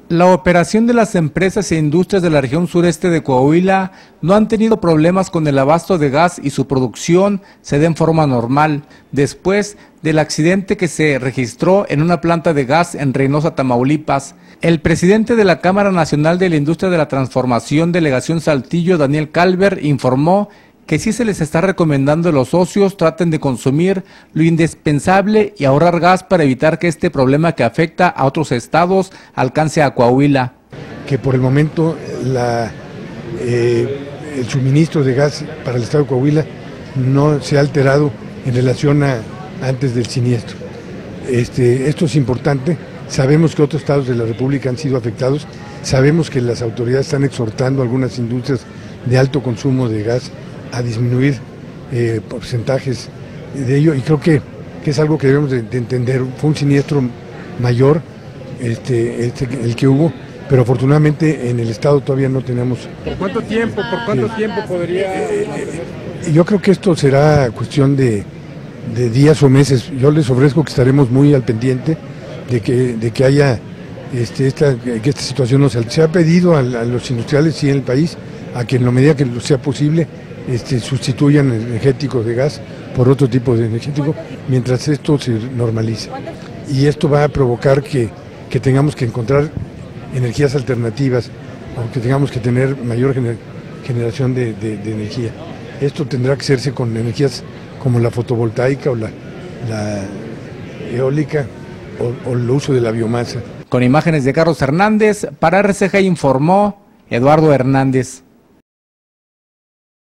La operación de las empresas e industrias de la región sureste de Coahuila no han tenido problemas con el abasto de gas y su producción se da en forma normal, después del accidente que se registró en una planta de gas en Reynosa, Tamaulipas. El presidente de la Cámara Nacional de la Industria de la Transformación, Delegación Saltillo, Daniel Calver, informó que sí se les está recomendando a los socios traten de consumir lo indispensable y ahorrar gas para evitar que este problema que afecta a otros estados alcance a Coahuila. Que por el momento el suministro de gas para el estado de Coahuila no se ha alterado en relación a antes del siniestro. Esto es importante, sabemos que otros estados de la República han sido afectados, sabemos que las autoridades están exhortando a algunas industrias de alto consumo de gas a disminuir porcentajes de ello, y creo que es algo que debemos de entender. Fue un siniestro mayor el que hubo, pero afortunadamente en el estado todavía no tenemos. ¿Por cuánto tiempo podría? Yo creo que esto será cuestión de días o meses. Yo les ofrezco que estaremos muy al pendiente de que haya que esta situación no se ha pedido a los industriales y en el país a que en la medida que sea posible sustituyan energéticos de gas por otro tipo de energético mientras esto se normaliza. Y esto va a provocar que tengamos que encontrar energías alternativas, o que tengamos que tener mayor generación de energía. Esto tendrá que hacerse con energías como la fotovoltaica o la eólica o el uso de la biomasa. Con imágenes de Carlos Hernández, para RCG informó Eduardo Hernández.